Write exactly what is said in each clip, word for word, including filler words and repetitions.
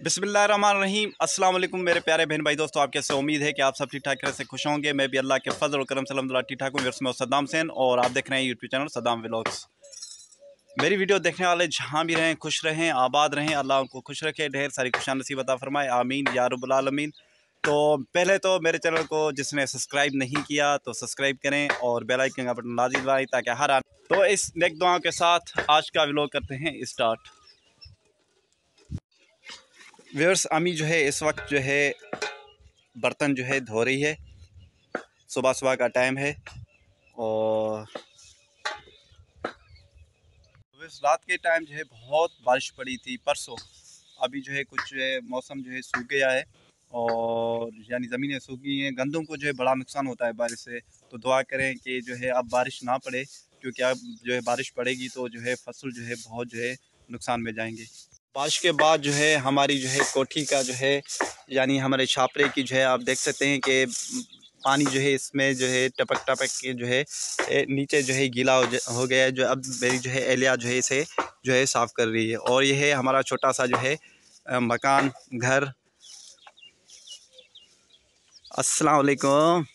बिस्मिल्लाहिर्रहमानिर्रहीम अस्सलाम वालेकुम मेरे प्यारे बहन भाई दोस्तों, आप कैसे? उम्मीद है कि आप सब ठीक ठाक तरह से खुश होंगे। मैं भी अल्लाह के फजल और करम से अल्हम्दुलिल्लाह ठीक ठाक हूँ। मेरे सद्दाम हुसैन और आप देख रहे हैं यूट्यूब चैनल सद्दाम व्लॉग्स। मेरी वीडियो देखने वाले जहाँ भी रहें खुश रहें, आबाद रहें, अल्लाह उनको खुश रखे, ढेर सारी खुशियाँ नसीब अता फरमाए, आमीन या रब्बुल आलमीन। तो पहले तो मेरे चैनल को जिसने सब्सक्राइब नहीं किया तो सब्सक्राइब करें और बेल आइकन का बटन लाजिम दबाएं ताकि हर तो इस नेक दुआओं के साथ आज का व्लॉग करते हैं स्टार्ट। व्यूअर्स, अम्मी जो है इस वक्त जो है बर्तन जो है धो रही है। सुबह सुबह का टाइम है और रात के टाइम जो है बहुत बारिश पड़ी थी परसों। अभी जो है कुछ जो है मौसम जो है सूख गया है और यानी ज़मीनें सूख गई हैं। गंदम को जो है बड़ा नुकसान होता है बारिश से, तो दुआ करें कि जो है अब बारिश ना पड़े, क्योंकि अब जो है बारिश पड़ेगी तो जो है फसल जो है बहुत जो है नुकसान में जाएंगे। बारिश के बाद जो है हमारी जो है कोठी का जो है यानी हमारे छापरे की जो है आप देख सकते हैं कि पानी जो है इसमें जो है टपक टपक के जो है नीचे जो है गीला हो, हो गया है। जो अब मेरी जो है एलिया जो है इसे जो है साफ़ कर रही है। और ये है हमारा छोटा सा जो है मकान घर। अस्सलाम वालेकुम।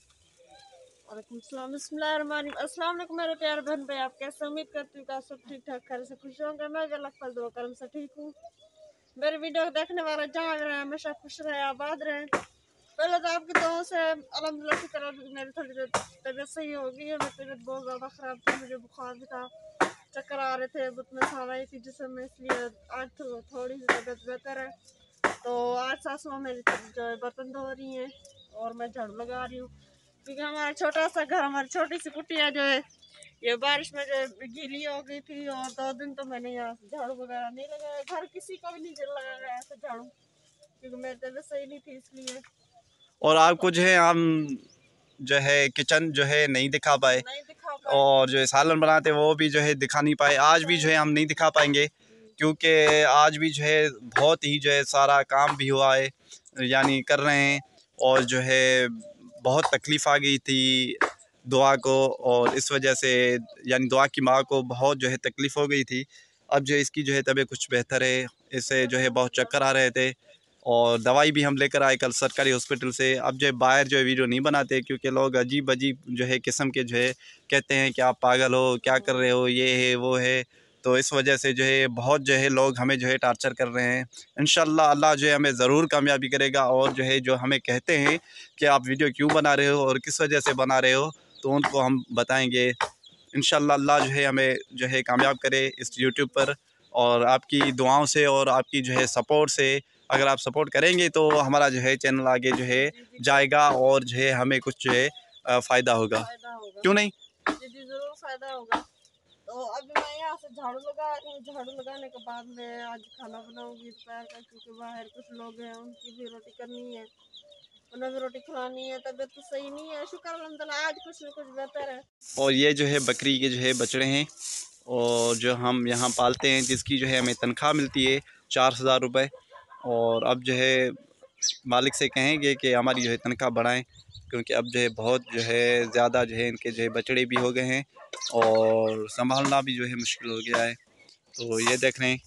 वालेकुम सलाम। बिस्मिल्लाहिर्रहमानिर्रहीम। अस्सलाम वालेकुम मेरे प्यारे बहन भाई, आप कैसे? उम्मीद करती हूँ कि आप सब ठीक ठाक खैर से खुश होंगे। मैं भी अल्लाह के फजल व करम से ठीक हूँ। मेरी वीडियो देखने वाले जहाँ भी रहे हमेशा खुश रहे, आबाद रहे। पहले तो आपकी दुआओं से अल्हम्दुलिल्लाह की तरफ मेरी थोड़ी तबीयत सही हो गई है। मेरी तबीयत बहुत ज़्यादा ख़राब थी, मुझे बुखार भी था, चक्कर आ रहे थे, बुत में खान आई थी जिसमें में, इसलिए आज तो थोड़ी सी तबीयत बेहतर है। तो आज सासू मेरी जो है बर्तन धो रही हैं और मैं झाड़ू लगा रही हूँ, क्योंकि हमारा छोटा सा घर, हमारी छोटी सी कुटिया जो है ये बारिश में जो गीली हो गई थी। और दो दिन तो मैंने यहाँ से झाड़ू वगैरह नहीं लगाया, घर किसी को भी नहीं लगाया ऐसे झाड़ू, क्योंकि मेरी तबीयत सही नहीं थी इसलिए। और आपको जो है हम जो है किचन जो है नहीं दिखा पाए, नहीं दिखा पाए और जो है सालन बनाते वो भी जो है दिखा नहीं पाए। आज भी जो है हम नहीं दिखा पाएंगे, क्योंकि आज भी जो है बहुत ही जो है सारा काम भी हुआ है, यानी कर रहे हैं। और जो है बहुत तकलीफ़ आ गई थी दुआ को, और इस वजह से यानी दुआ की माँ को बहुत जो है तकलीफ़ हो गई थी। अब जो इसकी जो है तबीयत कुछ बेहतर है, इसे जो है बहुत चक्कर आ रहे थे और दवाई भी हम लेकर आए कल सरकारी हॉस्पिटल से। अब जो है बाहर जो है वीडियो नहीं बनाते, क्योंकि लोग अजीब अजीब जो है किस्म के जो है कहते हैं कि आप पागल हो, क्या कर रहे हो, ये है वो है। तो इस वजह से जो है बहुत जो है लोग हमें जो है टार्चर कर रहे हैं। इंशाल्लाह अल्लाह जो है हमें ज़रूर कामयाबी करेगा। और जो है जो हमें कहते हैं कि आप वीडियो क्यों बना रहे हो और किस वजह से बना रहे हो, तो उनको हम बताएँगे। इंशाल्लाह अल्लाह जो है हमें जो है कामयाब करे इस यूट्यूब पर। और आपकी दुआओं से और आपकी जो है सपोर्ट से, अगर आप सपोर्ट करेंगे तो हमारा जो है चैनल आगे जो है जाएगा और जो है हमें कुछ जो है फ़ायदा होगा, क्यों नहीं? जी जी ज़रूर फ़ायदा होगा। तो अभी मैं यहाँ से झाड़ू लगा रही हूँ, झाड़ू लगाने के बाद मैं आज खाना बनाऊँगी दोपहर का, क्योंकि बाहर कुछ लोग हैं उनकी भी रोटी करनी है, उन्हें भी रोटी खिलानी है। तबीयत तो सही नहीं है, शुक्र अल्हम्दुलिल्लाह आज कुछ न कुछ बेहतर है। और ये जो है बकरी के जो है बछड़े हैं और जो हम यहाँ पालते हैं, जिसकी जो है हमें तनख्वाह मिलती है चार हज़ार रुपये। और अब जो है मालिक से कहेंगे कि हमारी जो है तनख्वाह बढ़ाएं, क्योंकि अब जो है बहुत जो है ज़्यादा जो है इनके जो है बछड़े भी हो गए हैं और संभालना भी जो है मुश्किल हो गया है। तो ये देख रहे हैं,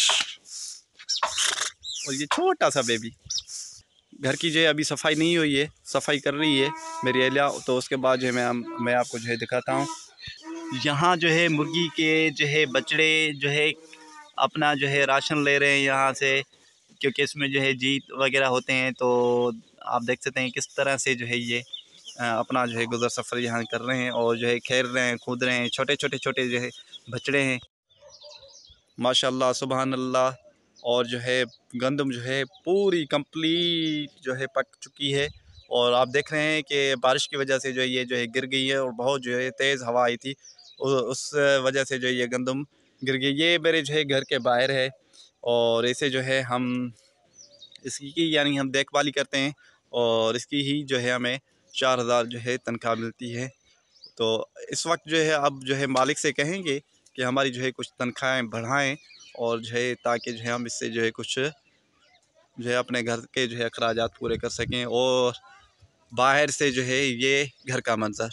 और ये छोटा सा बेबी। घर की जो है अभी सफाई नहीं हुई है, सफाई कर रही है मेरी एलिया। तो उसके बाद जो है मैं मैं आपको जो है दिखाता हूँ। यहाँ जो है मुर्गी के जो है बछड़े जो है अपना जो है राशन ले रहे हैं यहाँ से, क्योंकि इसमें जो है जीत वगैरह होते हैं। तो आप देख सकते हैं किस तरह से जो है ये अपना जो है गुज़र सफ़र यहाँ कर रहे हैं और जो है खेल रहे हैं, कूद रहे हैं। छोटे छोटे छोटे जो है बछड़े हैं, माशाल्लाह सुबहान अल्लाह। और जो है गंदम जो है पूरी कंप्लीट जो है पक चुकी है। और आप देख रहे हैं कि बारिश की वजह से जो है ये जो है गिर गई है और बहुत जो है तेज़ हवा आई थी, उस वजह से जो है ये गंदम गिर गई। ये मेरे जो है घर के बाहर है और इसे जो है हम इसकी यानी हम देखभाल करते हैं और इसकी ही जो है हमें चार हज़ार जो है तनख्वाह मिलती है। तो इस वक्त जो है अब जो है मालिक से कहेंगे कि हमारी जो है कुछ तनख्वाहें बढ़ाएं, और जो है ताकि जो है हम इससे जो है कुछ जो है अपने घर के जो है अखराजात पूरे कर सकें। और बाहर से जो है ये घर का मंज़र,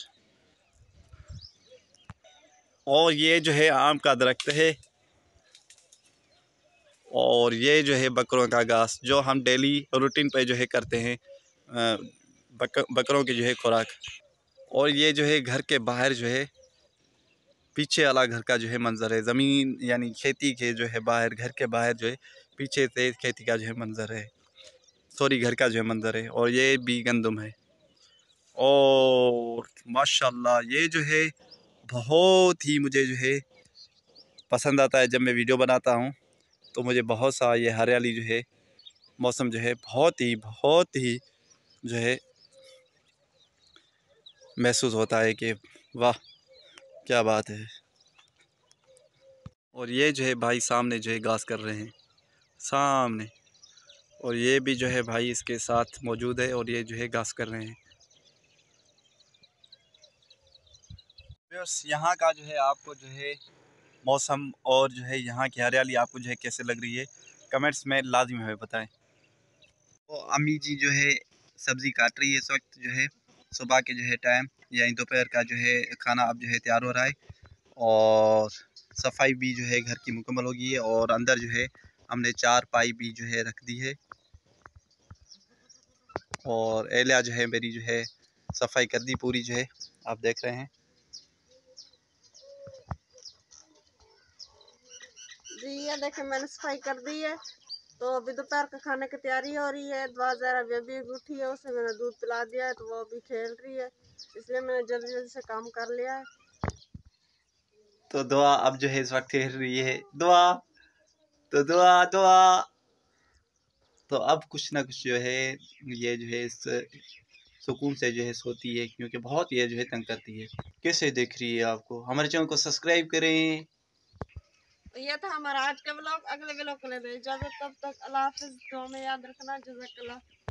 और ये जो है आम का दरख्त है और ये जो है बकरों का घास जो हम डेली रूटीन पे जो है करते हैं, बक, बकरों की जो है खुराक। और ये जो है घर के बाहर जो है पीछे वाला घर का जो है मंज़र है, ज़मीन यानी खेती के जो है बाहर, घर के बाहर जो है पीछे से खेती का जो है मंज़र है, सॉरी घर का जो है मंज़र है। और ये भी गंदम है। और माशाल्लाह ये जो है बहुत ही मुझे जो है पसंद आता है। जब मैं वीडियो बनाता हूँ तो मुझे बहुत सा ये हरियाली जो है, मौसम जो है बहुत ही बहुत ही जो है महसूस होता है कि वाह क्या बात है। और ये जो है भाई सामने जो है घास कर रहे हैं सामने, और ये भी जो है भाई इसके साथ मौजूद है और ये जो है घास कर रहे हैं। बस यहाँ का जो है आपको जो है मौसम और जो है यहाँ की हरियाली आपको जो है कैसे लग रही है, कमेंट्स में लाजिम हमें बताएं। तो अम्मी जी जो है सब्ज़ी काट रही है इस वक्त, जो है सुबह के जो है टाइम यानी दोपहर का जो है खाना अब जो है तैयार हो रहा है। और सफाई भी जो है घर की मुकम्मल हो गई है और अंदर जो है हमने चार पाई भी जो है रख दी है। और एलिया जो है मेरी जो है सफाई कर दी पूरी, जो है आप देख रहे हैं। जी ये देखें मैंने सफाई कर दी है। तो अभी दोपहर का खाने की तैयारी हो रही है। दुआ ज़रा अभी अभी उठी है, उसे मैंने दूध पिला दिया है तो वो अभी खेल रही है, इसलिए मैंने जल्दी जल्दी से काम कर लिया है। तो दुआ अब जो है इस वक्त खेल रही है, दुआ तो दुआ दुआ तो अब कुछ ना कुछ जो है ये जो है इस सुकून से जो है सोती है, क्योंकि बहुत ये जो है तंग करती है। कैसे देख रही है आपको, हमारे चैनल को सब्सक्राइब करें। तो ये था हमारा आज का व्लॉग। अगले व्लॉग को ले दो इजाज़त, तब तक अल्लाह हाफिज़। दुआ में याद रखना। जज़ाकल्लाह।